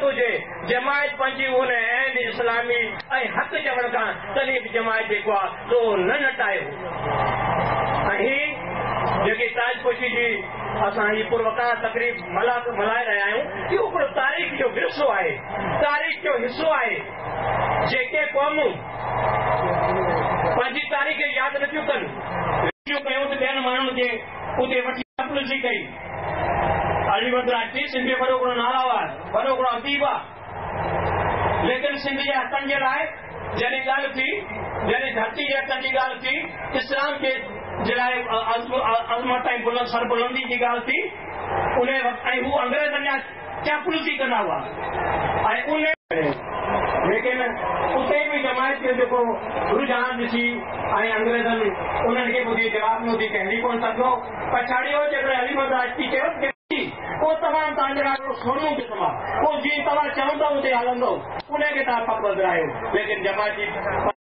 हुजे जमायत पंहिंजी उन ऐं इस्लामी ऐं हक़ चवण खां तॾहिं बि जमायत जेको आहे सो न नटायो। ऐं हीअ जेकी ताजपोशी जी असां हीअ पुरवकार तकरीब मल्हाए रहिया आहियूं इहो हिकिड़ो तारीख़ जो विरसो आहे, तारीख़ जो हिसो आहे। जेके क़ौमूं पंहिंजी तारीख़ यादि नथियूं कनि कयूं त ॿियनि माण्हुनि खे उते वठी तपलुज़ी कई। अली मद्रासी सिंध जो वॾो हिकिड़ो नालो आहे, वॾो हिकिड़ो अदीब आहे, लेकिन सिंध जे हक़नि जे लाइ जॾहिं ॻाल्हि थी, जॾहिं धरती जे हक़नि जी ॻाल्हि थी, इस्लाम जे लाइ अज़मत ऐं सरबुलंदी जी ॻाल्हि थी, उन वक़्तु ऐं हू अंग्रेज़नि जा चापलूसी कंदा हुआ ऐं उन लेकिन उते बि जमायत जो जेको रुझान ॾिसी ऐं अंग्रेज़नि उन्हनि खे ॿुधी जवाब न ॿुधी कहली कोन सघो। पछाड़ियो जेकॾहिं अली मद्रासी चयो पोइ तमामु तव्हांजे लाइ सोनू क़िस्म आहे, पोइ जीअं तव्हां चवंदव उते हलंदो, उनखे तव्हां पक ॿुधायो। लेकिन जमायती